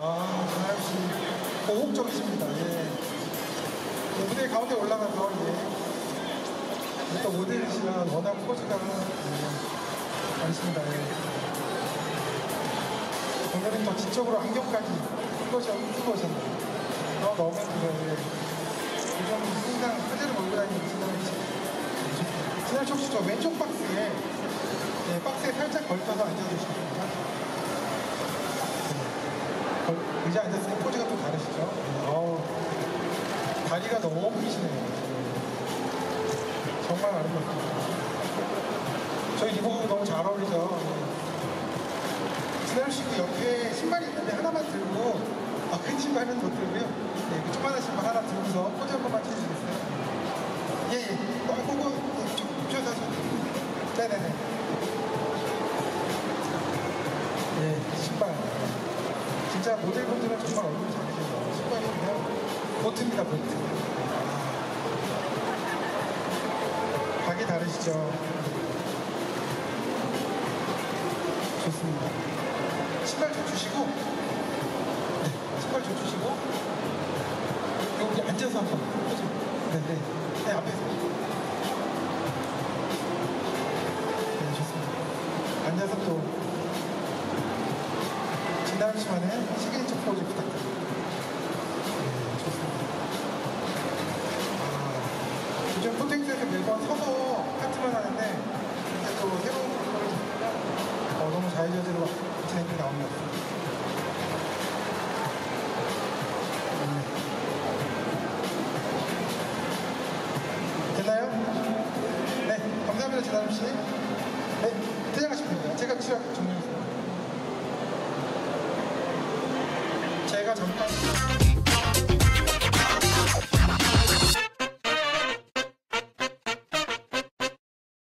전하엽씨 고혹적이십니다. 예. 무대 가운데 올라가서 또 모델이시라 워낙 포즈가 많습니다. 오늘은 더 지적으로 안경까지 쓰고 오셨네요. 너무 예쁘고요. 요즘 항상 화제를 몰고 다니는 진아엽씨 혹시 저 왼쪽 박스에 박스에 살짝 걸쳐서 앉아주시겠습니까? 의자 앉았을 때 포즈가 또 다르시죠? 다리가 너무 크시네요. 정말 아름답습니다. 저희 리버브 너무 잘 어울리죠? 진아엽씨 그 옆에 신발이 있는데 하나만 들고 큰 신발은 못 들고요. 조그마한 신발 하나 들고서 포즈 한 번만 해주시겠어요? 그거 좁혀서 네네네. 신발. 진짜 모델분들은 정말 얼굴이 잘하셔서 신발이 그냥 보트입니다, 보트. 각이 다르시죠? 좋습니다. 신발 좀 주시고, 신발 좀 주시고, 여기 앉아서 한번 해줘. 네, 앞에서. 좋습니다. 앉아서 또 진아엽씨만의 시그니처 포즈 부탁드립니다. 좋습니다. 요즘 포토엑스에서 매번 서서 파트만 하는데 이제 또 새로운 걸 듣니까 너무 자유자재로 재밌게 나온 것 같습니다. 됐나요? 네, 감사합니다, 진아엽씨. 퇴장하시면 됩니다. 제가 취약 종료했습니다. 제가 잠깐